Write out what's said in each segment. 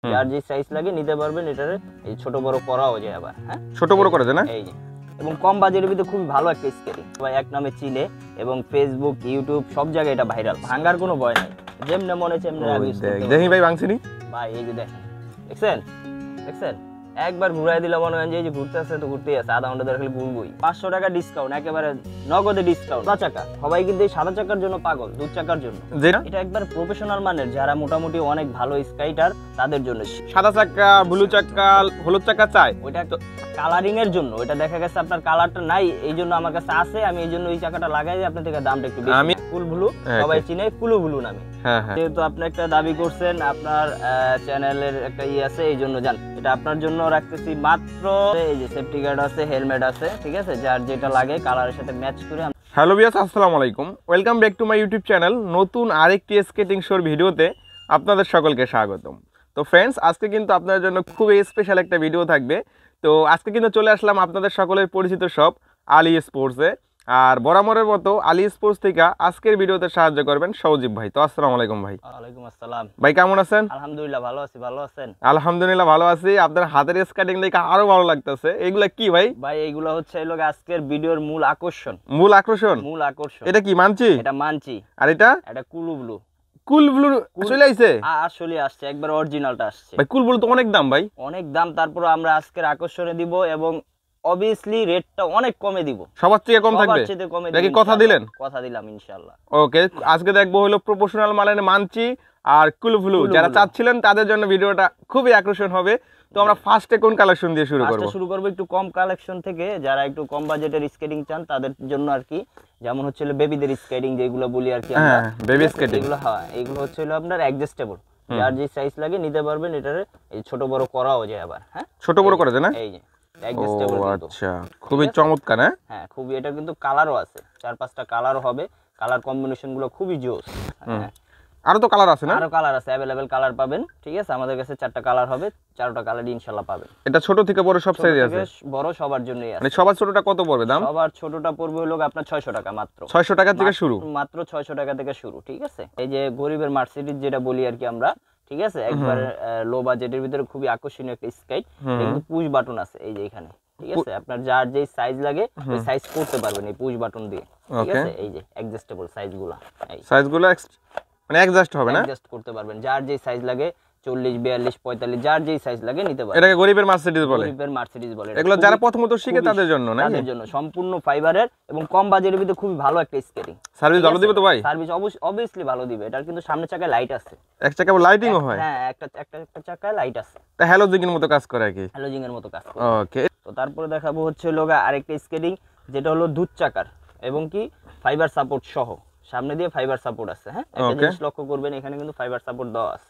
যার যে সাইজ লাগে নিতে পারবেন। এটার এই ছোট বড় করাও যায় আবার, হ্যাঁ ছোট বড় করা যায় না? এই যে, এবং কম বাজেটের ভিতরে খুবই ভালো একটা স্কেটিং, সবাই এক নামে চিনে এবং ফেসবুক ইউটিউব সব জায়গায় এটা ভাইরাল। ভাঙার কোনো ভয় নাই, যেমনে মনে চেমনে দেখি ভাই ভাঙছিনি ভাই। এই যে দেখেন, দেখছেন দেখছেন, একবার ঘুরাই দিলে মনে হয় যে এই যে ঘুরতে আসছে তো ঘুরতেই আছে, আধা ঘন্টা ধরে খালি ঘুরবই। 500 টাকা ডিসকাউন্ট, একেবারে নগদে ডিসকাউন্ট। সাদা চাকা, সবাই কিন্তু এই সাদা চাকার জন্য পাগল, দুধ চাকার জন্য। এটা একবার প্রফেশনাল মানের, যারা মোটামুটি অনেক ভালো স্কাইটার তাদের জন্য। সাদা চাকা, ব্লু চাকা, হলুদ চাকা চাই, ওইটা কালারিং এর জন্য। ওইটা দেখা গেছে আপনার কালারটা নাই, এই জন্য আমার কাছে আছে, আমি এই জন্য এই চাকাটা লাগাই। আপনার থেকে দামটা একটু বেশি। কুল ব্লু, সবাই চিনে কুলু ব্লু নামে। যেহেতু আপনি একটা দাবি করছেন, আপনার চ্যানেলের একটা আছে, এই জন্য জান এটা আপনার জন্য রাখতেছি মাত্র। এই যে সেফটি গার্ড আছে, হেলমেট আছে, ঠিক আছে, যার যেটা লাগে কালারের সাথে ম্যাচ করে। হ্যালো ভিউয়ার্স, আসসালামু আলাইকুম, welcome back to my YouTube channel. নতুন আরেকটি স্কেটিং শোর ভিডিওতে আপনাদের সকলকে স্বাগতম। তো ফ্রেন্ডস, আজকে কিন্তু আপনাদের জন্য খুবই স্পেশাল একটা ভিডিও থাকবে। তো আজকে কিন্তু চলে আসলাম আপনাদের সকলের পরিচিত শপ আলী স্পোর্টসে। আর বরাবরের মতো আলী স্পোর্টস থেকে আজকের ভিডিওতে সাহায্য করবেন সৌজিব ভাই। তো আসসালামু আলাইকুম ভাই। ওয়ালাইকুম আসসালাম ভাই, কেমন আছেন? আলহামদুলিল্লাহ ভালো আছি, ভালো আছেন? আলহামদুলিল্লাহ ভালো আছি। আপনার হাতের স্কেটিং দেখে আরো ভালো লাগতেছে। এগুলা কি ভাই? ভাই এগুলো হচ্ছে এই লোক আজকের ভিডিওর মূল আকর্ষণ। মূল আকর্ষণ? মূল আকর্ষণ। এটা কি মানছি? এটা মানছি। আর এটা? এটা কুলু ব্লু। কুল ব্লু চলে আইছে? আসলে আসছে, একবার অরিজিনালটা আসছে। ভাই কুল ব্লু তো অনেক দাম ভাই। অনেক দাম, তারপর আমরা আজকের আকর্ষণে দিব এবং অবভিয়াসলি রেটটা অনেক কমে দিব। সবার থেকে কম থাকবে? নাকি কথা দিলেন? কথা দিলাম ইনশাআল্লাহ। ওকে, আজকে দেখবো হলো প্রফেশনাল মানের মানছি আর কুল ব্লু। যারা চাচ্ছিলেন তাদের জন্য ভিডিওটা খুবই আকর্ষণ হবে। তো আমরা ফার্স্টে কোন কালেকশন দিয়ে শুরু করব? শুরু করব একটু কম কালেকশন থেকে। যারা একটু কম বাজেটের স্কেটিং চান তাদের জন্য আর কি, যেমন হচ্ছে বেবিদের স্কেটিং যেগুলো বলি আর কি আমরা, বেবি স্কেটিং এগুলো। হ্যাঁ, এগুলো হচ্ছে আপনার অ্যাডজাস্টেবল, যার যে সাইজ লাগে নিতে পারবেন। এটার এই ছোট বড় করাও যায় আবার, হ্যাঁ ছোট বড় করা যায় না? এই যে অ্যাডজাস্টেবল। আচ্ছা, খুবই চমৎকার। হ্যাঁ খুবই, এটা কিন্তু কালারও আছে, 4-5টা কালারও হবে। কালার কম্বিনেশন গুলো খুবই জোস। হ্যাঁ, আরো তো কালার আছে না? আরো কালার আছে, अवेलेबल কালার পাবেন। ঠিক আছে, আমাদের কাছে 4টা কালার হবে, 4টা কালারই ইনশাআল্লাহ পাবেন। এটা ছোট থেকে বড় সব সাইজে আছে? বড় সবার জন্যই আছে। মানে সবার ছোটটা কত পড়বে দাম? সবার ছোটটা পড়বে হলো আপনার 600 টাকা মাত্র। 600 টাকা থেকে শুরু? মাত্র 600 টাকা থেকে শুরু। ঠিক আছে, এই যে গরিবের মার্সিডিজ যেটা বলি আর কি আমরা, ঠিক আছে, একবার লো বাজেটের ভিতরে খুবই আকর্ষণীয় একটা স্কাইট। কিন্তু পুশ বাটন আছে এই যে এখানে, ঠিক আছে, আপনার যার যেই সাইজ লাগে ওই সাইজ করতে পারবেন এই পুশ বাটন দিয়ে। ঠিক আছে, এই যে অ্যাডজাস্টেবল সাইজগুলো, এই সাইজগুলো মানে অ্যাডজাস্ট হবে না? অ্যাডজাস্ট করতে পারবেন, যার যেই সাইজ লাগে 40, 42, 45, যার যেই সাইজ লাগে নিতে পারবেন। এটাকে গরিবের মার্সিডিজ বলে? গরিবের মার্সিডিজ বলে। এগুলো যারা প্রথমত শিখে তাদের জন্য, না? তাদের জন্য সম্পূর্ণ ফাইবারের এবং কম বাজেটের ভিতরে খুবই ভালো একটা স্কেটিং। সার্ভিস ভালো দিবে তো ভাই? সার্ভিস অবভিয়াসলি ভালো দিবে। এটার কিন্তু সামনে চাকায় লাইট আছে। এক চাকায় লাইটিংও হয়? হ্যাঁ, একটা চাকায় লাইট আছে। তা হ্যালোজিং এর মতো কাজ করে কি? হ্যালোজিং এর মতো কাজ করে। ওকে, তো তারপরে দেখাবো হচ্ছে লোগা আরেকটা স্কেটিং, যেটা হলো দুধ চাকার এবং কি ফাইবার সাপোর্ট সহ। সামনে দিয়ে ফাইবার সাপোর্ট আছে। হ্যাঁ, একটা জিনিস লক্ষ্য করবেন, এখানে কিন্তু ফাইবার সাপোর্ট দেওয়া আছে।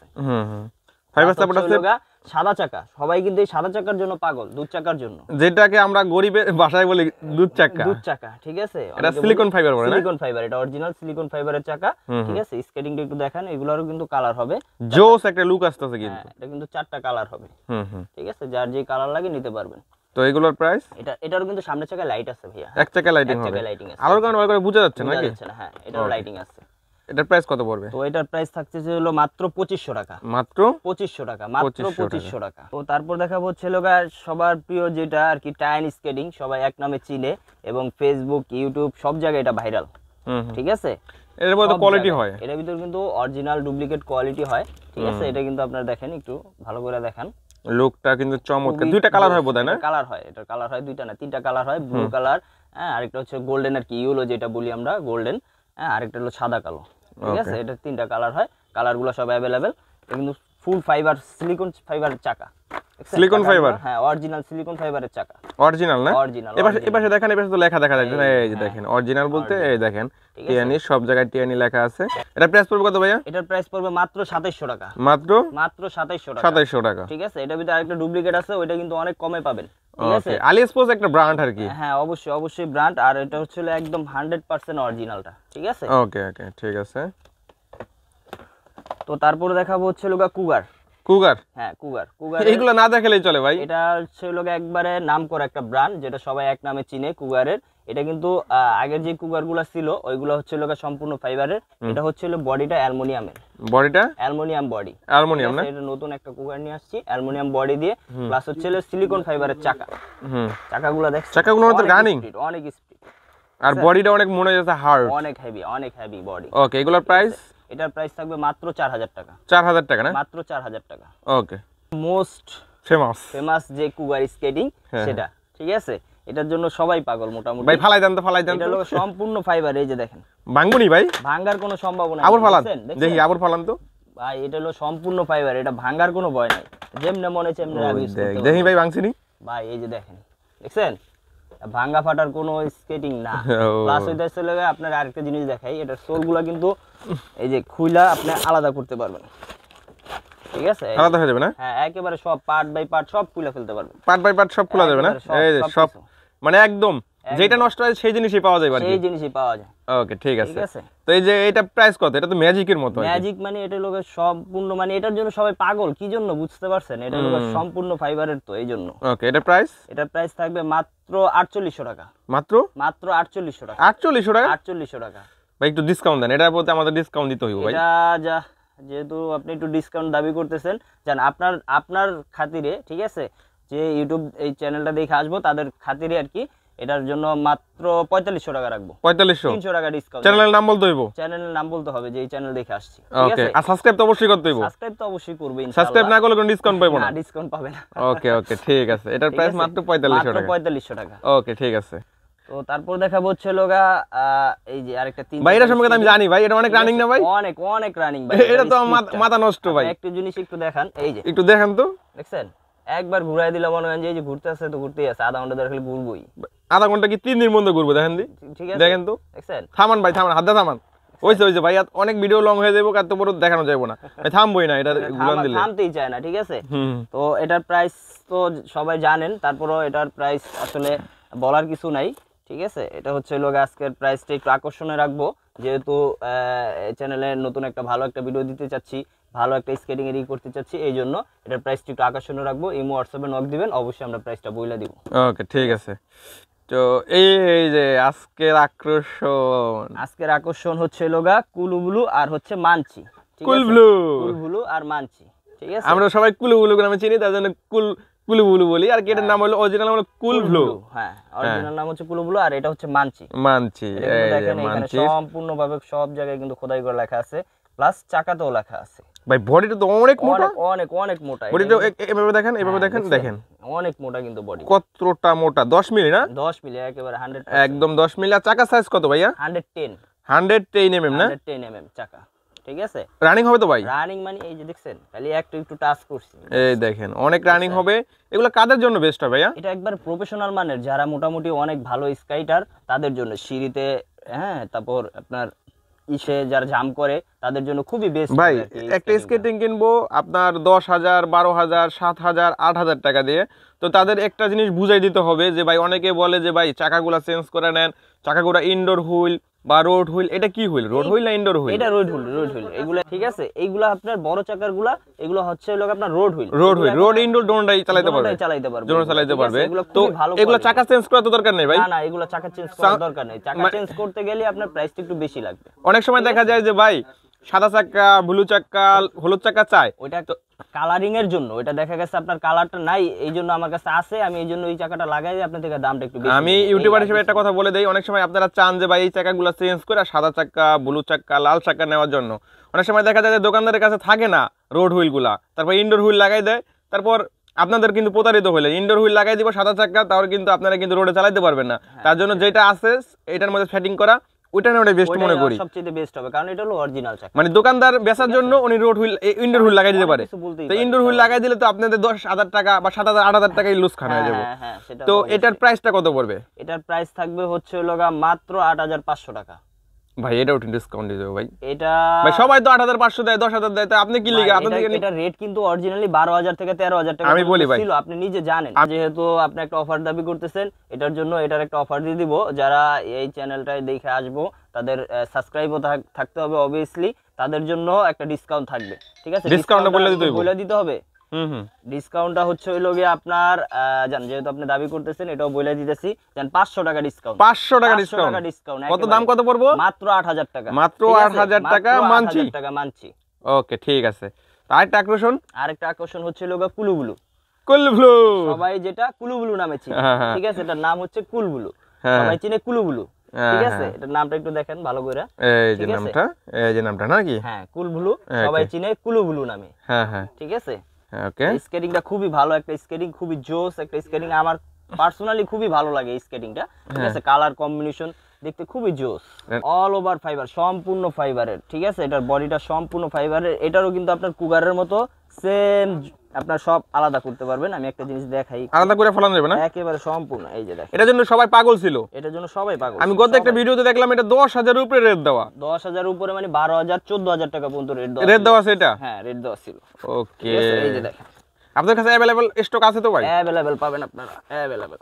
ফাইবার সাপোর্ট আছে। সাদা চাকা, সবাই কিন্তু এই সাদা চাকার জন্য পাগল, দুধ চাকার জন্য, যেটাকে আমরা গরিবের ভাষায় বলি দুধ চাকা। দুধ চাকা, ঠিক আছে। এটা সিলিকন ফাইবার বলে না? সিলিকন ফাইবার, এটা অরিজিনাল সিলিকন ফাইবারের চাকা। ঠিক আছে, স্কেটিংটা একটু দেখেন, এগুলোরও কিন্তু কালার হবে, জোস একটা লুক আসতেছে কিন্তু। এটা কিন্তু 4টা কালার হবে। ঠিক আছে, যার যে কালার লাগে নিতে পারবেন। তো এগুলোর প্রাইস? এটারও কিন্তু সামনে চাকায় লাইট আছে ভাইয়া। এক চাকায় লাইটিং হবে? আলোর কারণে ওই করে বোঝা যাচ্ছে নাকি? হ্যাঁ, এটারও লাইটিং আছে। এটার প্রাইস কত পড়বে? তো এটার প্রাইস থাকছে হলো মাত্র 2500 টাকা। মাত্র 2500 টাকা, মাত্র 2500 টাকা। তো তারপর দেখাবো হচ্ছে লোগা সবার প্রিয় যেটা আর কি, টাইন স্কেটিং, সবাই এক নামে চিনে এবং ফেসবুক ইউটিউব সব জায়গায় এটা ভাইরাল। ঠিক আছে, এর মধ্যে কোয়ালিটি হয়, এর ভিতর কিন্তু অরিজিনাল ডুপ্লিকেট কোয়ালিটি হয়। ঠিক আছে, এটা কিন্তু আপনারা দেখেন, একটু ভালো করে দেখেন, লুকটা কিন্তু চমৎকার। দুইটা কালার হয় বোধহয় না? কালার হয়, এটার কালার হয় দুইটা না 3টা কালার হয়। ব্লু কালার, হ্যাঁ, আরেকটা হচ্ছে গোল্ডেন আর কি, ইয়েলো যেটা বলি আমরা গোল্ডেন, হ্যাঁ, আরেকটা হলো সাদা কালো। ঠিক আছে, এটা 3টা কালার হয়, কালারগুলো সব अवेलेबल। কিন্তু ফুল ফাইবার, সিলিকন ফাইবারের চাকা। Silicon fibre? হ্যাঁ, অরিজিনাল সিলিকন ফাইবারের চাকা। অরিজিনাল না? অরিজিনাল। এপাশে দেখেন, এপাশে তো লেখা দেখা যাচ্ছে না, এই যে দেখেন অরিজিনাল বলতে এই দেখেন টিএনই, সব জায়গায় টিএনই লেখা আছে। এটা প্রাইস পড়বে কত ভাইয়া? এটার প্রাইস পড়বে মাত্র 2700 টাকা। মাত্র 2700 টাকা। 2700 টাকা। ঠিক আছে, এটার ভিতরে আরেকটা ডুপ্লিকেট আছে, ওইটা কিন্তু অনেক কমে পাবেন। ঠিক আছে, আলী স্পোর্টস একটা ব্র্যান্ড আর কি। হ্যাঁ, অবশ্যই ব্র্যান্ড, আর এটা হচ্ছে একদম 100% অরিজিনালটা। ঠিক আছে, ওকে, ঠিক আছে। তো তারপরে দেখাবো হচ্ছে লোগা কুগার। হ্যাঁ, কুগার এইগুলো না দেখালেই চলে ভাই। এটা হচ্ছে একবারে নাম করা একটা ব্র্যান্ড, যেটা সবাই এক নামে চিনে কুগারের। এটা কিন্তু আগের যে কুকারগুলো ছিল ওইগুলো হচ্ছে সম্পূর্ণ ফাইবারের, এটা হচ্ছে বডিটা অ্যালুমিনিয়ামের, বডিটা অ্যালুমিনিয়াম বডি, অ্যালুমিনিয়াম না? এটা নতুন একটা কুকার নিয়ে আসছি অ্যালুমিনিয়াম বডি দিয়ে, প্লাস হচ্ছে সিলিকন ফাইবারের চাকা। চাকাগুলো দেখছেন, চাকাগুলো তো রানিং, অনেক স্পিড, আর বডিটা অনেক মনে হচ্ছে হার্ড, অনেক হেভি বডি। ওকে, এগুলোর প্রাইস? এটার প্রাইস থাকবে মাত্র 4000 টাকা। 4000 টাকা না? মাত্র 4000 টাকা। ওকে, মোস্ট ফেমাস যে কুগার স্কেটিং সেটা, ঠিক আছে? এটার জন্য সবাই পাগল মোটামুটি। ভাই ফালাই দেন তো, এটা হলো সম্পূর্ণ ফাইবার, এই যে দেখেন, ভাঙবনি ভাই, ভাঙার কোনো সম্ভাবনা নেই। আবার ফালান দেখি, আবার ফালান তো ভাই, এটা হলো সম্পূর্ণ ফাইবার, এটা ভাঙার কোনো ভয় নাই, যেমনে মনে চেমনে ইউজ করতে পারবেন। দেখি ভাই ভাঙছিনি ভাই, এই যে দেখেন, দেখছেন ভাঙা ফাটার কোনো স্কেটিং না। প্লাস হইতাছে আপনার আরেকটা জিনিস দেখাই, এটা সোলগুলা কিন্তু এই যে খুইলা আপনি আলাদা করতে পারবেন, ঠিক আছে? আলাদা হয়ে যাবে না? হ্যাঁ, একেবারে সব পার্ট বাই পার্ট সব খুলে ফেলতে পারবেন, পার্ট বাই পার্ট সব খোলা যাবে না? এই যে সব, মানে একদম যেটা নষ্ট হয় সেই জিনিসই পাওয়া যায়, সেই জিনিসই পাওয়া যায়। ওকে, ঠিক আছে। তো এই যে এটা প্রাইস কত? এটা তো ম্যাজিকের মতো। ম্যাজিক মানে এটা লোকের সম্পূর্ণ, মানে এটার জন্য সবাই পাগল কি জন্য বুঝতে পারছেন? এটা লোকের সম্পূর্ণ ফাইবারের, তো এই জন্য। ওকে, এটা প্রাইস? এটার প্রাইস থাকবে মাত্র 4800 টাকা। মাত্র 4800 টাকা। 4800 টাকা? 4800 টাকা। ভাই একটু ডিসকাউন্ট দেন, এটার প্রতি আমাদের ডিসকাউন্ট দিতে হইব ভাই। এটা যেহেতু আপনি একটু ডিসকাউন্ট দাবি করতেছেন, জান আপনার খাতিরে, ঠিক আছে, যে ইউটিউব এই চ্যানেলটা দেখে আসবো তাদের খাতিরে আর কি, এটার জন্য মাত্র 4500 টাকা রাখবো। 4500? 300 টাকা ডিসকাউন্ট। চ্যানেলের নাম বলতে হইব? চ্যানেলের নাম বলতে হবে যে এই চ্যানেল দেখে আসছি, ঠিক আছে? আর সাবস্ক্রাইব তো অবশ্যই করতে হইব। সাবস্ক্রাইব তো অবশ্যই করবে ইনশাআল্লাহ। সাবস্ক্রাইব না করলে কোনো ডিসকাউন্ট পাবো না? না, ডিসকাউন্ট পাবে না। ওকে, ঠিক আছে, এটার প্রাইস মাত্র 4500 টাকা। মাত্র 4500 টাকা। ওকে, ঠিক আছে। তো তারপর দেখাবো হচ্ছে লগা এই যে আরেকটা 3। ভাই এটা সম্পর্কে আমি জানি ভাই, এটা অনেক রানিং না ভাই? অনেক রানিং ভাই, এটা তো মাথা নষ্ট ভাই। একটা জিনিস একটু দেখান, এই যে একটু দেখেন তো, দেখছেন একবার ঘুরাই দিলে মনে হয় যে এই যে ঘুরতে আছে তো ঘুরতেই আছে, আধা ঘন্টা ধরে খালি ঘুরবই। আধা ঘন্টা কি 3 দিন বন্ধ ঘুরবো? দেখেন দি, ঠিক আছে, দেখেন তো, দেখছেন? থামান ভাই, থামান, হাত থামান। ওইছে ভাই, অনেক ভিডিও লং হয়ে যাবে, এত বড় দেখানো যাবে না ভাই, থামবই না, এটা ঘুরান দিলে থামতেই চায় না, ঠিক আছে? তো এটার প্রাইস তো সবাই জানেন, তারপরও এটার প্রাইস আসলে বলার কিছু নাই, ঠিক আছে? এটা হচ্ছে লোক আজকের প্রাইসটা একটু আকর্ষণে রাখবো, যেহেতু চ্যানেলে নতুন একটা ভালো একটা ভিডিও দিতে চাচ্ছি, ভালো একটা স্কেটিং এর করতে চাচ্ছি, এই জন্য এটার প্রাইসটা একটু আকর্ষণে রাখবো। ইমো হোয়াটসঅ্যাপে নক দিবেন, অবশ্যই আমরা প্রাইসটা বইলা দিব। ওকে, ঠিক আছে। তো এই যে আজকের আকর্ষণ হচ্ছে লোগা কুলুবুলু আর হচ্ছে মানচি, কুলবুলু আর মানচি, ঠিক আছে? আমরা সবাই কুলুবুলু নামে চিনি, তার জন্য কুলুবুলু বলি, আর কি এটার নাম হলো অরিজিনাল হলো কুলব্লু। হ্যাঁ, অরিজিনাল নাম হচ্ছে কুলব্লু, আর এটা হচ্ছে মানচি। দেখেন এখানে সম্পূর্ণভাবে সব জায়গায় কিন্তু খোদাই করে লেখা আছে, প্লাস চাকাতেও লেখা আছে। ভাই বডিটা তো অনেক মোটা, অনেক মোটা বডিটা। এভাবে দেখেন, দেখেন অনেক মোটা কিন্তু বডি, কতটা মোটা, 10 মিলি না? 10 মিলি একেবারে 100, একদম 10 মিলি। আর চাকা সাইজ কত ভাইয়া? 110 mm না? 110 mm চাকা, ঠিক আছে? রানিং হবে তো ভাই? রানিং মানে এই যে দেখছেন, খালি একটু টাচ করছি, এই দেখেন অনেক রানিং হবে। এগুলো কাদের জন্য বেস্ট হবে ভাইয়া? এটা একবার প্রফেশনাল মানের, যারা মোটামুটি অনেক ভালো স্কাইটার তাদের জন্য, সিঁড়িতে, হ্যাঁ, তারপর আপনার যারা জাম্প করে তাদের জন্য খুবই বেস্ট ভাই। একটা স্কেটিং কিনবো আপনার 10,000, 12,000, 7,000, 8,000 টাকা দিয়ে, তো তাদের একটা জিনিস বুঝাই দিতে হবে যে ভাই, অনেকে বলে যে ভাই চাকাগুলা চেঞ্জ করে নেন, চাকাগুলা ইনডোর হুইল বা রোড হুইল। এটা কি হুইল, রোড হুইল না ইনডোর হুইল? এটা রোড হুইল এগুলা, ঠিক আছে? এইগুলা আপনার বড় চাকারগুলা, এগুলো হচ্ছে আপনার রোড হুইল। রোড ইনডোর দোনোটাই চালাতে পারবে। তো এগুলা চাকা চেঞ্জ করা তো দরকার নেই ভাই? না, এগুলা চাকা চেঞ্জ করার দরকার নেই। চাকা চেঞ্জ করতে গেলে আপনার প্রাইসটা একটু বেশি লাগবে। অনেক সময় দেখা যায় যে ভাই সাদা চাকা, ব্লু চাকা, হলুদ চাকা চাই, ওইটা তো কালারিং এর জন্য। ওইটা দেখা গেছে আপনার কালারটা নাই, এই জন্য আমার কাছে আছে, আমি এই জন্য এই চাকাটা লাগাই দিই, আপনার থেকে দামটা একটু বেশি। আমি ইউটিউবার হিসেবে একটা কথা বলে দেই, অনেক সময় আপনারা চান যে ভাই এই চাকাগুলো চেঞ্জ করে সাদা চাকা, ব্লু চাকা, লাল চাকা নেওয়ার জন্য। অনেক সময় দেখা যায় যে দোকানদারের কাছে থাকে না রোড হুইল গুলা, তারপর ইনডোর হুইল লাগাই দেয়, তারপর আপনাদের কিন্তু প্রতারিত হলে ইনডোর হুইল লাগাই দিব সাদা চাকা, তাহলে কিন্তু আপনারা কিন্তু রোডে চালাতে পারবেন না। তার জন্য যেটা আছে এটার মধ্যে সেটিং করা, ওইটা না, ওটা বেস্ট মনে করি, সবচেয়ে বেস্ট হবে, কারণ এটা হলো অরিজিনাল চাকা। মানে দোকানদার বেচার জন্য উনি রোড হুইল, ইনডোর হুইল লাগাই দিতে পারে। তো ইনডোর হুইল লাগাই দিলে তো আপনাদের 10,000 টাকা বা 7,000, 8,000 টাকাই লুজ খান হয়ে যাবে। তো এটার প্রাইসটা কত পড়বে? এটার প্রাইস থাকবে হচ্ছে মাত্র 8,500 টাকা। ভাই এটাও ডিসকাউন্ট দিয়ে দেবো ভাই। এটা ভাই সবাই তো 8,500 দেয়, 10,000 দেয়, তো আপনি কি লিখে আপনাদের এটা রেট কিন্তু অরিজিনালি 12,000 থেকে 13,000 টাকা আমি বলি ভাই ছিল, আপনি নিজে জানেন। যেহেতু আপনি একটা অফার দাবি করতেছেন, এটার জন্য এটার একটা অফার দিয়ে দিব। যারা এই চ্যানেলটায় দেখে আসবো তাদের সাবস্ক্রাইবও থাকতে হবে অবভিয়াসলি, তাদের জন্য একটা ডিসকাউন্ট থাকবে, ঠিক আছে? ডিসকাউন্ট বলে দিতে হবে। ডিসকাউন্টটা হচ্ছে হইলো গিয়ে আপনার জান, যেহেতু আপনি দাবি করতেছেন এটাও বলে দিতেছি, জান 500 টাকা ডিসকাউন্ট। 500 টাকা ডিসকাউন্ট। কত দাম কত পড়বো? মাত্র 8000 টাকা। মাত্র 8000 টাকা মানছি। 8000 টাকা মানছি। ওকে, ঠিক আছে। আরেকটা আকর্ষণ হচ্ছে লোগো কুলুবুলু। কুলবুলু সবাই যেটা কুলুবুলু নামে চিনে, ঠিক আছে? এটার নাম হচ্ছে কুলবুলু, সবাই চিনে কুলুবুলু, ঠিক আছে? এটার নামটা একটু দেখেন ভালো করে, এই যে নামটা নাকি? হ্যাঁ, কুলবুলু, সবাই চিনে কুলুবুলু নামে। হ্যাঁ, ঠিক আছে। ওকে, স্কেটিংটা খুবই ভালো একটা স্কেটিং, খুবই জোস একটা স্কেটিং। আমার পার্সোনালি খুবই ভালো লাগে এই স্কেটিংটা, ঠিক আছে? কালার কম্বিনেশন দেখতে খুবই জোস। অল ওভার ফাইবার, সম্পূর্ণ ফাইবারের, ঠিক আছে? এটার বডিটা সম্পূর্ণ ফাইবারের। এটারও কিন্তু আপনার কুগারের মতো সেম, আপনার সব আলাদা করতে পারবেন। আমি একটা জিনিস দেখাই, আলাদা করে ফলানো যাবে না একেবারে সম্পূর্ণ। এই যে দেখেন, এটার জন্য সবাই পাগল ছিল, এটার জন্য সবাই পাগল। আমি গত একটা ভিডিওতে দেখলাম এটা 10,000 এর উপরে রেট দেওয়া। 10,000 উপরে মানে 12,000 14,000 টাকা পর্যন্ত রেট দেওয়া আছে এটা? হ্যাঁ, রেট দেওয়া ছিল। ওকে, এই যে দেখেন, আপনাদের কাছে अवेलेबल স্টক আছে তো ভাই? अवेलेबल পাবেন আপনারা, अवेलेबल।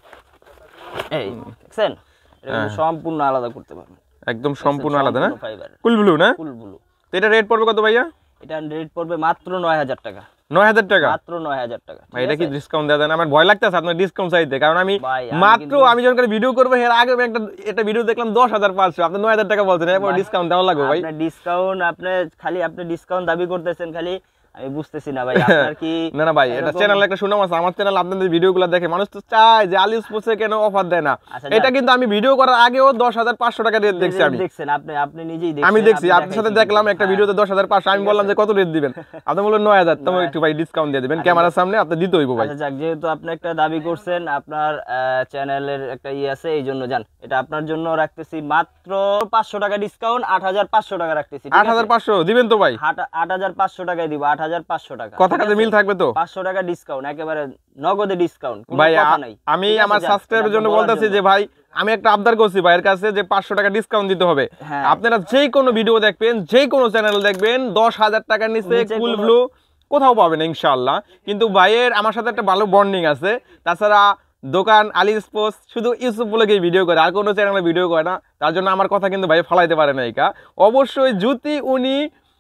এই দেখছেন, এটা সম্পূর্ণ আলাদা করতে পারবেন, একদম সম্পূর্ণ আলাদা না? কুলবুলু না? কুলবুলু। তো এটা রেট পড়বে কত ভাইয়া? এটা রেট পড়বে মাত্র 9000 টাকা। 9000 টাকা? মাত্র 9000 টাকা। ভাই এটা কি ডিসকাউন্ট দেয়া দেন? আমার ভয় লাগতেছে আপনার ডিসকাউন্ট চাইতে, কারণ আমি মাত্র আমি যখন ভিডিও করব এর আগে আমি একটা ভিডিও দেখলাম 10,500, আপনি 9000 টাকা বলছেন, এরপর ডিসকাউন্ট দেওয়া লাগবে ভাই। আপনি ডিসকাউন্ট, আপনি ডিসকাউন্ট দাবি করতেছেন খালি, আমি বুঝতেছি না ভাই আপনার কি। না ভাই, এটা চ্যানেলে একটা সুনাম আছে, আমার চ্যানেল আপনাদের ভিডিওগুলো দেখে মানুষ তো চায় যে আলি স্পোর্টসে কেন অফার দেয় না। এটা কিন্তু আমি ভিডিও করার আগেও 10,500 টাকা রেট দেখছি। আমি দেখছেন, আপনি নিজেই দেখছেন। আমি দেখছি, আপনার সাথে দেখলাম একটা ভিডিওতে 10,500, আমি বললাম যে কত রেট দিবেন, আপনি বললেন 9000, তো একটু ভাই ডিসকাউন্ট দিয়ে দিবেন ক্যামেরার সামনে, আপনি দিতে হইব ভাই। আচ্ছা, যেহেতু আপনি একটা দাবি করছেন, আপনার চ্যানেলের একটা আছে, এই জন্য জান এটা আপনার জন্য রাখতেছি মাত্র 500 টাকা ডিসকাউন্ট, 8500 টাকা রাখতেছি। 8500 দিবেন তো ভাই? 8500 টাকায় দিব, 8500 টাকা। কথাটাতে মিল থাকবে তো? 500 টাকা ডিসকাউন্ট, একেবারে নগদে ডিসকাউন্ট, কোনো ভাই কথা নাই। আমি আমার সাবস্ক্রাইবারের জন্য বলতেছি যে ভাই আমি একটা আবদার করছি ভাইয়ের কাছে যে 500 টাকা ডিসকাউন্ট দিতে হবে। আপনারা যেই কোনো ভিডিও দেখবেন, যেই কোনো চ্যানেল দেখবেন, 10,000 টাকার নিচে কুলবুলু কোথাও পাবেন ইনশাআল্লাহ। কিন্তু ভাইয়ের আমার সাথে একটা ভালো বন্ডিং আছে, তাছাড়া দোকান আলি স্পোর্টস শুধু ইউসুফ বলে ভিডিও করে, আর কোনো চ্যানেলে ভিডিও করে না, তার জন্য আমার কথা কিন্তু ভাই ফলাইতে পারে না। একা অবশ্যই যদি উনি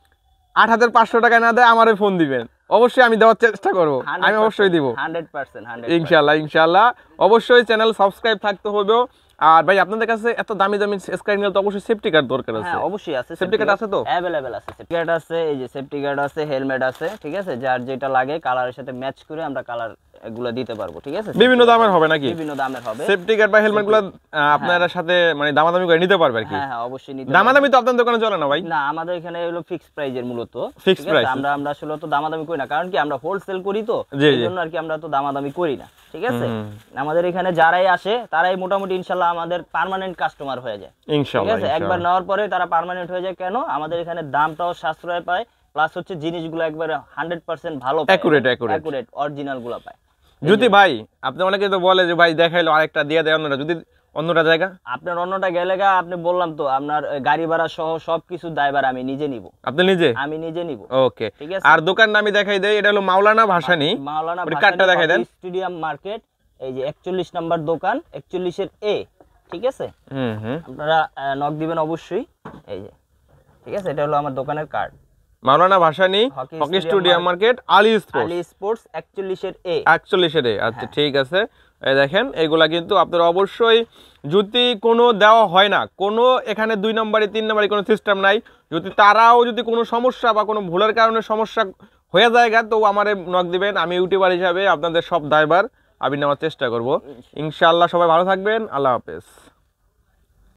8500 টাকা না দেয় আমারে ফোন দিবেন, অবশ্যই আমি দেওয়ার চেষ্টা করব, আমি অবশ্যই দিব 100%। ইনশাআল্লাহ। অবশ্যই চ্যানেল সাবস্ক্রাইব থাকতে হবে। আর ভাই আপনাদের কাছে এত দামি স্ক্রিন নিলে তো অবশ্যই সেফটি কার্ড দরকার আছে। হ্যাঁ, অবশ্যই আছে। সেফটি কার্ড আছে তো? अवेलेबल আছে, সেফটি কার্ড আছে, এই যে সেফটি কার্ড আছে, হেলমেট আছে, ঠিক আছে? যার যেটা লাগে কালারের সাথে ম্যাচ করে আমরা কালার এগুলো দিতে পারবো, ঠিক আছে? বিভিন্ন দামের হবে নাকি? বিভিন্ন দামের হবে। সেফটি কার্ড বা হেলমেটগুলো আপনারা সাথে মানে দামাদামি করে নিতে পারবে আর কি? হ্যাঁ, অবশ্যই নিতে। দামাদামি তো আপনাদের দোকানে চলে না ভাই? না, আমাদের এখানে হলো ফিক্সড প্রাইজের মূলত, ফিক্সড প্রাইস। আমরা আসলে তো দামাদামি করি না, কারণ কি আমরা হোলসেল করি তো, এইজন্য আর কি আমরা তো দামাদামি করি না, ঠিক আছে? আমাদের এখানে যারাই আসে তারাই মোটামুটি ইনশাআল্লাহ আমাদের পার্মানেন্ট কাস্টমার হয়ে যায়, ইনশাআল্লাহ। ঠিক আছে? একবার নেওয়ার পরে তারা পার্মানেন্ট হয়ে যায়। কেন? আমাদের এখানে দামটাও সাশ্রয় পায়, প্লাস হচ্ছে জিনিসগুলো একবারে 100% ভালো, অ্যাকুরেট অরিজিনাল গুলো পায়। যদি ভাই আপনি অনেকে তো বলে যে ভাই দেখাইলো আরেকটা দিয়ে দেয় অন্যটা, যদি অন্যটা জায়গা আপনার অন্যটা গেলে আপনি বললাম তো আপনার গাড়ি ভাড়া সহ সবকিছু দায়ভার আমি নিজে নিব। আপনি নিজে? আমি নিজে নিব। ওকে, ঠিক আছে। আর দোকান নামই দেখাই দেই, এটা হলো মাওলানা ভাসানী। কার্ডটা দেখাই দেন। স্টেডিয়াম মার্কেট, এই যে 41 নাম্বার দোকান, 41 এর এ, ঠিক আছে? আপনারা নক দিবেন অবশ্যই, এই যে, ঠিক আছে? এটা হলো আমার দোকানের card, Maulana Bhasani hockey stadium market, Ali sports 41 এর এ। 41 এর এ, আচ্ছা ঠিক আছে। এই দেখেন এগুলা কিন্তু আপনারা অবশ্যই, যদি কোনো দেওয়া হয় না, কোনো এখানে 2 নম্বরে 3 নম্বরে কোনো সিস্টেম নাই, যদি তারাও যদি কোনো সমস্যা বা কোনো ভুলের কারণে সমস্যা হয়ে যায় তো আমারে নক দিবেন, আমি ইউটিউবার হিসাবে আপনাদের সব দায়ভার আমি নেওয়ার চেষ্টা করব ইনশাআল্লাহ। সবাই ভালো থাকবেন, আল্লাহ হাফেজ।